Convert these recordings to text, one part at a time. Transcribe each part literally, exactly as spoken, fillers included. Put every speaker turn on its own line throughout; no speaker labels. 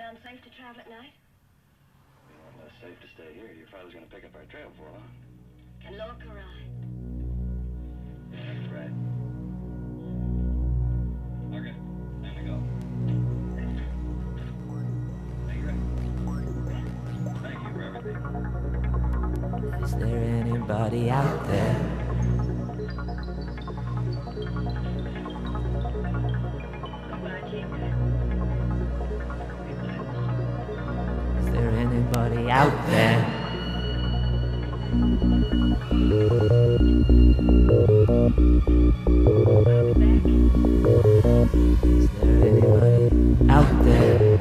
unsafe to travel at night?
Well, less safe to stay here. Your father's gonna pick up our trail for long.
Can Lorca ride?
Yeah, that's right. Okay, time to go. Thank you. Thank you for everything.
Is there anybody out there? Is there anybody out there? Is there anybody out there?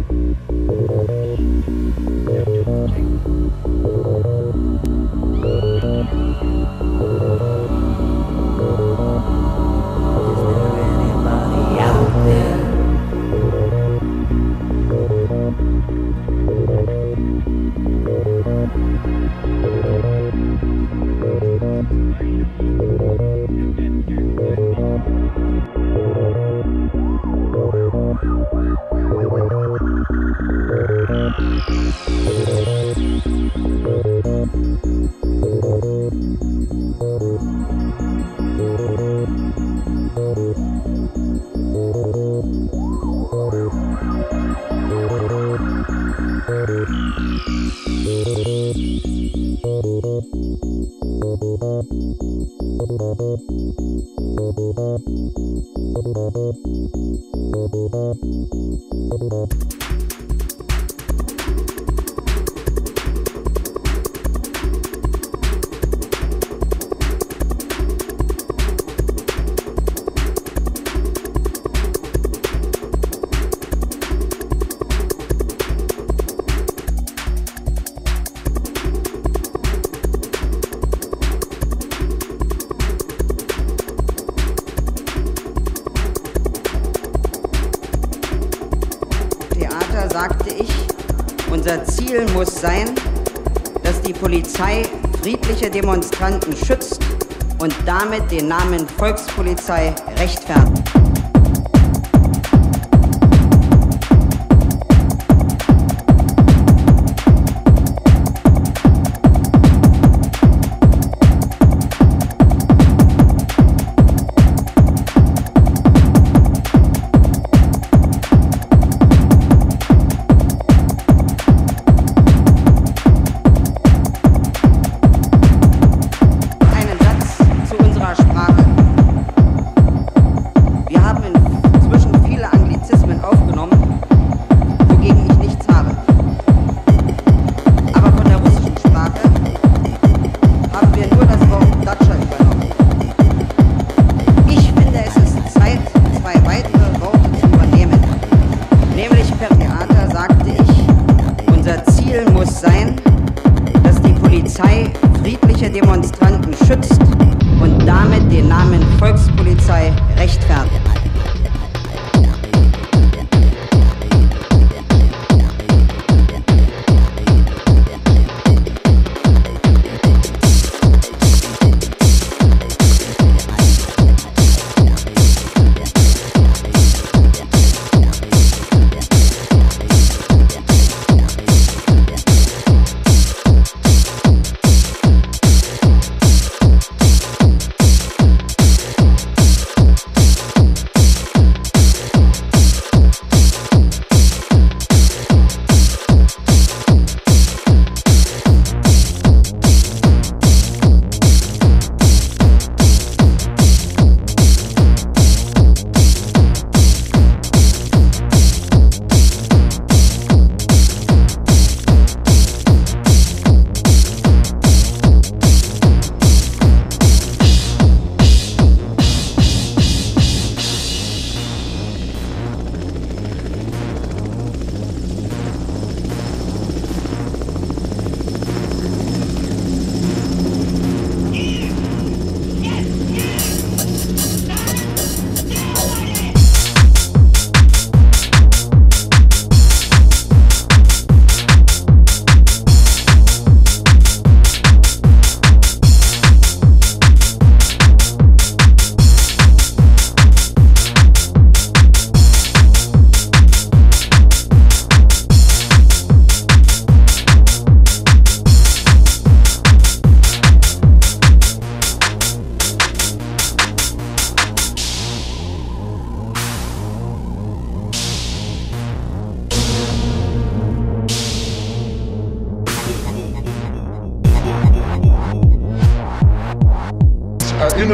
Sagte ich, unser Ziel muss sein, dass die Polizei friedliche Demonstranten schützt und damit den Namen Volkspolizei rechtfertigt. Friedliche Demonstranten schützt und damit den Namen Volkspolizei rechtfertigt.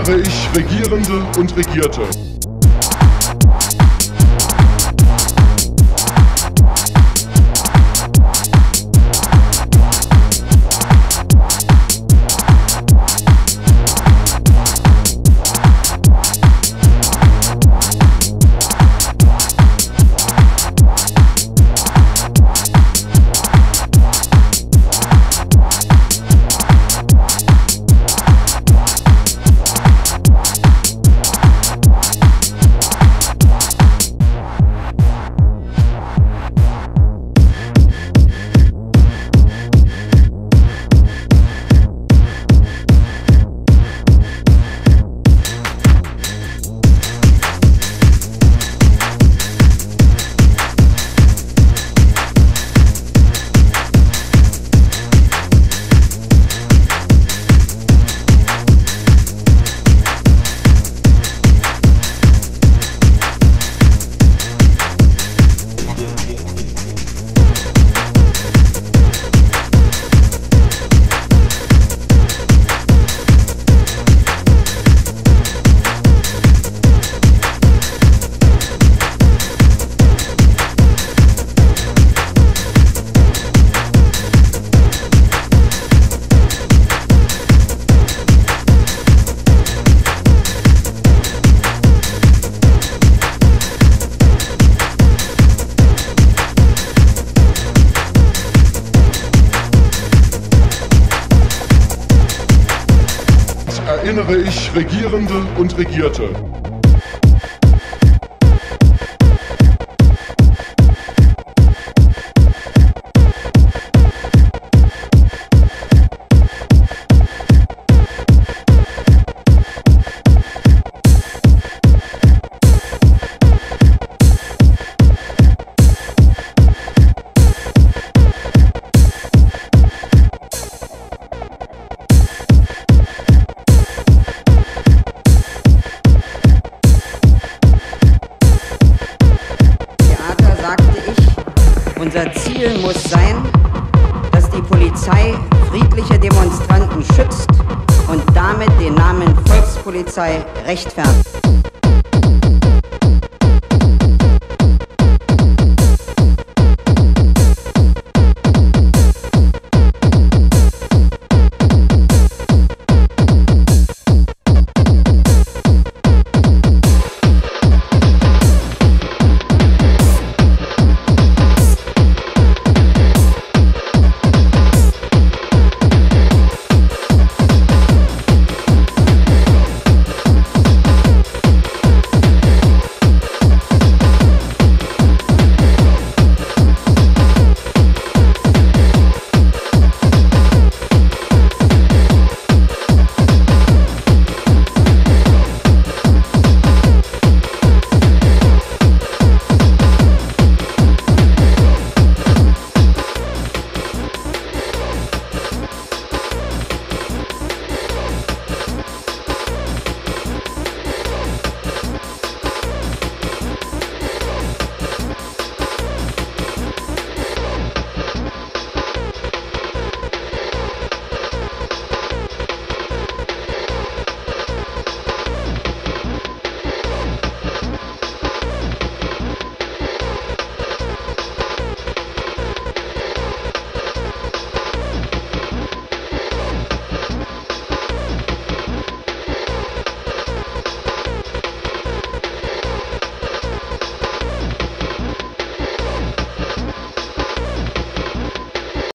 erinnere ich Regierende und Regierte. Erinnere ich Regierende und Regierte.
Unser Ziel muss sein, dass die Polizei friedliche Demonstranten schützt und damit den Namen Volkspolizei rechtfertigt.